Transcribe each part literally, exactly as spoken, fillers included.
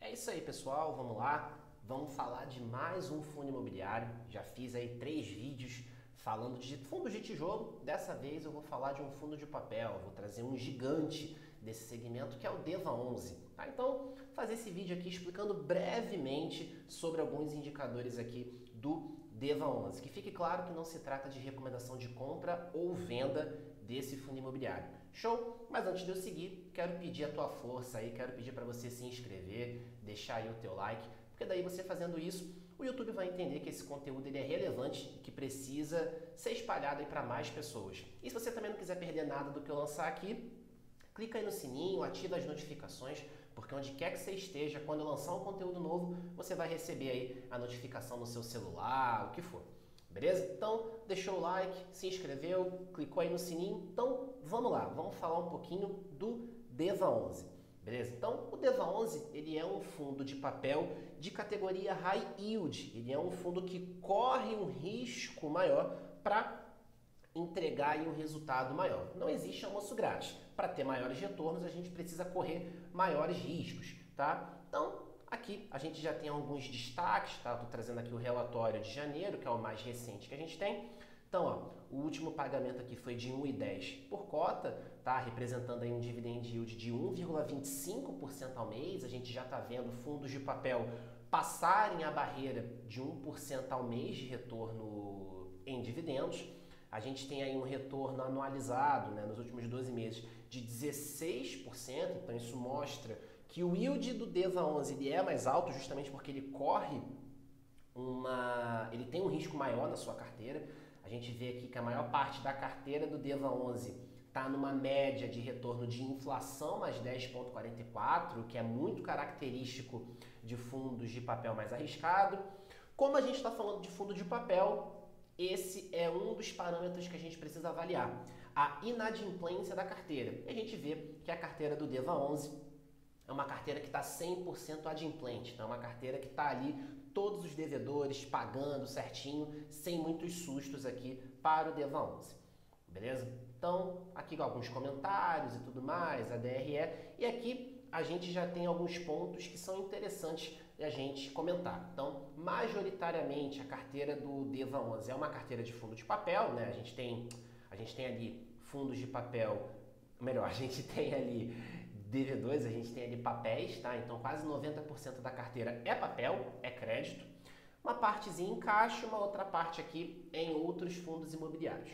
É isso aí, pessoal, vamos lá. Vamos falar de mais um fundo imobiliário. Já fiz aí três vídeos falando de fundos de tijolo. Dessa vez eu vou falar de um fundo de papel. Vou trazer um gigante desse segmento que é o DEVA onze. Tá? Então, fazer esse vídeo aqui explicando brevemente sobre alguns indicadores aqui do DEVA onze. Que fique claro que não se trata de recomendação de compra ou venda desse fundo imobiliário. Show? Mas antes de eu seguir, quero pedir a tua força aí, quero pedir para você se inscrever, deixar aí o teu like, porque daí você fazendo isso, o YouTube vai entender que esse conteúdo ele é relevante e que precisa ser espalhado aí para mais pessoas. E se você também não quiser perder nada do que eu lançar aqui, clica aí no sininho, ativa as notificações, porque onde quer que você esteja, quando eu lançar um conteúdo novo, você vai receber aí a notificação no seu celular, o que for. Beleza? Então, deixou o like, se inscreveu, clicou aí no sininho. Então, vamos lá, vamos falar um pouquinho do DEVA onze. Beleza? Então, o DEVA onze, ele é um fundo de papel de categoria High Yield. Ele é um fundo que corre um risco maior para entregar aí um resultado maior. Não existe almoço grátis. Para ter maiores retornos, a gente precisa correr maiores riscos, tá? Então, aqui a gente já tem alguns destaques, tá? Estou trazendo aqui o relatório de janeiro, que é o mais recente que a gente tem. Então, ó, o último pagamento aqui foi de um vírgula dez por cota, tá? Representando aí um dividend yield de um vírgula vinte e cinco por cento ao mês. A gente já está vendo fundos de papel passarem a barreira de um por cento ao mês de retorno em dividendos. A gente tem aí um retorno anualizado, né, nos últimos doze meses de dezesseis por cento, então isso mostra que o yield do DEVA onze ele é mais alto justamente porque ele corre uma, ele tem um risco maior na sua carteira. A gente vê aqui que a maior parte da carteira do DEVA onze está numa média de retorno de inflação mais dez vírgula quarenta e quatro, que é muito característico de fundos de papel mais arriscado. Como a gente está falando de fundo de papel, esse é um dos parâmetros que a gente precisa avaliar, a inadimplência da carteira. E a gente vê que a carteira do DEVA onze é uma carteira que está cem por cento adimplente, então é uma carteira que está ali, todos os devedores pagando certinho, sem muitos sustos aqui para o DEVA onze. Beleza? Então, aqui alguns comentários e tudo mais, a D R E, e aqui a gente já tem alguns pontos que são interessantes de a gente comentar. Então, majoritariamente a carteira do DEVA onze é uma carteira de fundo de papel, né? A gente tem, a gente tem ali fundos de papel, melhor, a gente tem ali D V dois, a gente tem ali papéis, tá? Então quase noventa por cento da carteira é papel, é crédito. Uma partezinha em caixa, uma outra parte aqui em outros fundos imobiliários.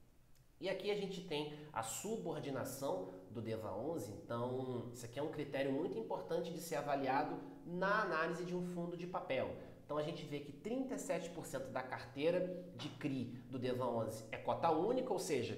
E aqui a gente tem a subordinação do DEVA onze, então isso aqui é um critério muito importante de ser avaliado na análise de um fundo de papel. Então a gente vê que trinta e sete por cento da carteira de C R I do DEVA onze é cota única, ou seja,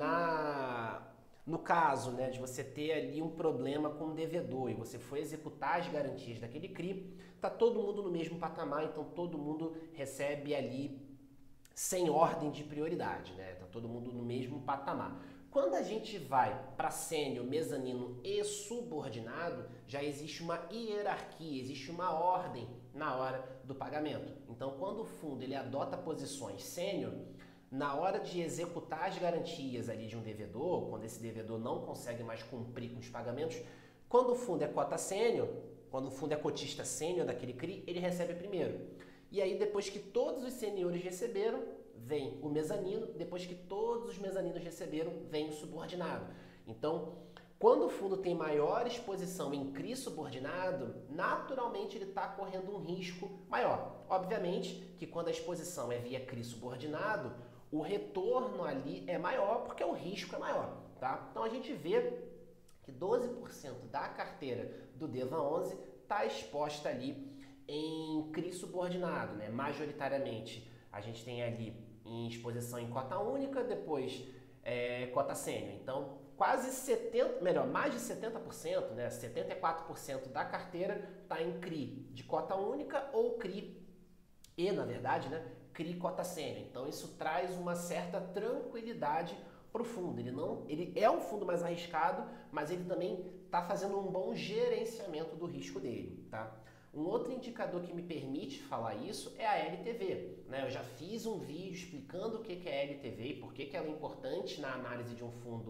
na... no caso, né, de você ter ali um problema com o devedor e você for executar as garantias daquele C R I, tá todo mundo no mesmo patamar, então todo mundo recebe ali sem ordem de prioridade, né? Tá todo mundo no mesmo patamar. Quando a gente vai para sênior, mezanino e subordinado, já existe uma hierarquia, existe uma ordem na hora do pagamento. Então, quando o fundo ele adota posições sênior, na hora de executar as garantias ali de um devedor, quando esse devedor não consegue mais cumprir com os pagamentos, quando o fundo é cota sênior, quando o fundo é cotista sênior daquele C R I, ele recebe primeiro. E aí, depois que todos os seniores receberam, vem o mezanino. Depois que todos os mezaninos receberam, vem o subordinado. Então, quando o fundo tem maior exposição em C R I subordinado, naturalmente ele está correndo um risco maior. Obviamente que quando a exposição é via C R I subordinado, o retorno ali é maior porque o risco é maior. Tá? Então, a gente vê que doze por cento da carteira do DEVA onze está exposta ali em C R I subordinado, né? Majoritariamente a gente tem ali em exposição em cota única, depois é, cota sênior. Então, quase setenta, melhor, mais de setenta por cento, né? setenta e quatro por cento da carteira está em C R I de cota única ou C R I e, na verdade, né, C R I cota sênior. Então, isso traz uma certa tranquilidade para o fundo. Ele, não, ele é um fundo mais arriscado, mas ele também está fazendo um bom gerenciamento do risco dele, tá? Um outro indicador que me permite falar isso é a L T V. Né? Eu já fiz um vídeo explicando o que é a L T V e por que ela é importante na análise de um fundo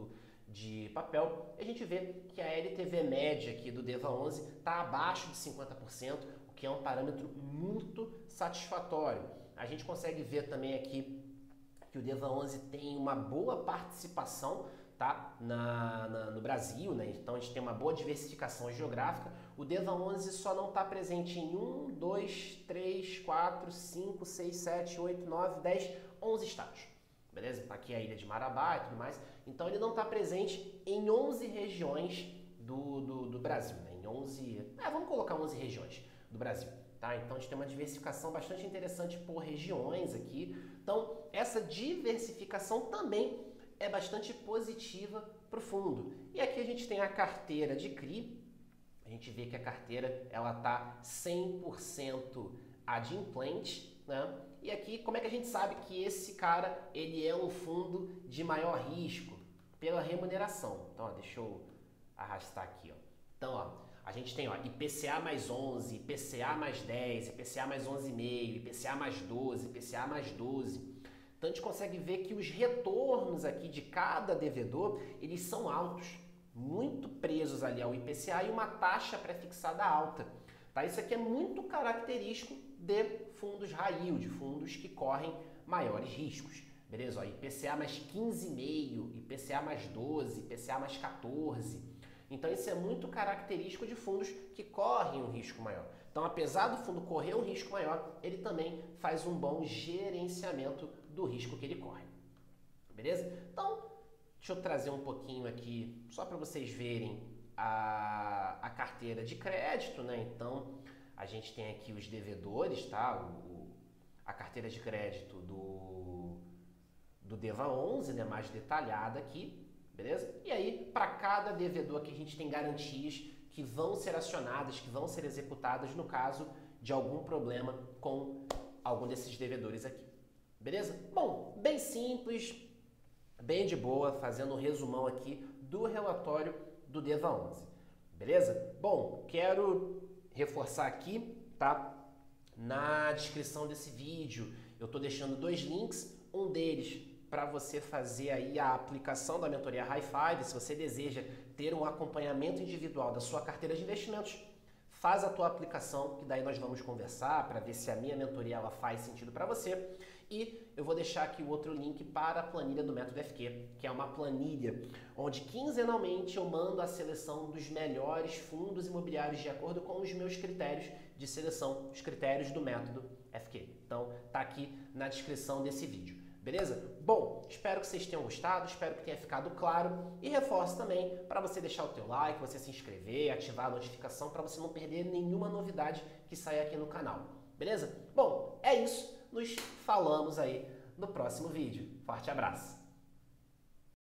de papel, a gente vê que a L T V média aqui do DEVA onze está abaixo de cinquenta por cento, o que é um parâmetro muito satisfatório. A gente consegue ver também aqui que o DEVA onze tem uma boa participação, tá, na, na, no Brasil, né? Então a gente tem uma boa diversificação geográfica. O DEVA onze só não está presente em um, dois, três, quatro, cinco, seis, sete, oito, nove, dez, onze estados. Beleza? Aqui é a Ilha de Marabá e tudo mais. Então ele não está presente em onze regiões do, do, do Brasil, né? Em onze, é, vamos colocar onze regiões do Brasil, tá? Então a gente tem uma diversificação bastante interessante por regiões aqui. Então essa diversificação também é bastante positiva para o fundo. E aqui a gente tem a carteira de C R I. A gente vê que a carteira ela está cem por cento adimplente, né? E aqui, como é que a gente sabe que esse cara ele é um fundo de maior risco? Pela remuneração. Então, ó, deixa eu arrastar aqui. Ó. Então, ó, a gente tem ó, I P C A mais onze, I P C A mais dez, I P C A mais onze vírgula cinco, I P C A mais doze, I P C A mais doze. Então, a gente consegue ver que os retornos aqui de cada devedor, eles são altos, muito presos ali ao I P C A e uma taxa pré-fixada alta. Tá? Isso aqui é muito característico de fundos high yield, fundos que correm maiores riscos. Beleza? Ó, I P C A mais quinze vírgula cinco, I P C A mais doze, I P C A mais quatorze. Então isso é muito característico de fundos que correm um risco maior. Então, apesar do fundo correr um risco maior, ele também faz um bom gerenciamento do risco que ele corre. Beleza? Então, deixa eu trazer um pouquinho aqui, só para vocês verem a, a carteira de crédito, né? Então, a gente tem aqui os devedores, tá? O, a carteira de crédito do, do DEVA onze, né? Mais detalhada aqui, beleza? E aí, para cada devedor aqui, a gente tem garantias que vão ser acionadas, que vão ser executadas no caso de algum problema com algum desses devedores aqui. Beleza? Bom, bem simples, bem de boa, fazendo um resumão aqui do relatório do DEVA onze. Beleza? Bom, quero reforçar aqui, tá? Na descrição desse vídeo eu estou deixando dois links, um deles para você fazer aí a aplicação da mentoria High Five. Se você deseja ter um acompanhamento individual da sua carteira de investimentos, faz a tua aplicação, que daí nós vamos conversar para ver se a minha mentoria ela faz sentido para você. E eu vou deixar aqui o outro link para a planilha do Método F Q, que é uma planilha onde quinzenalmente eu mando a seleção dos melhores fundos imobiliários de acordo com os meus critérios de seleção, os critérios do Método F Q. Então tá aqui na descrição desse vídeo. Beleza? Bom, espero que vocês tenham gostado, espero que tenha ficado claro e reforço também para você deixar o teu like, você se inscrever, ativar a notificação para você não perder nenhuma novidade que saia aqui no canal. Beleza? Bom, é isso. Nos falamos aí no próximo vídeo. Forte abraço!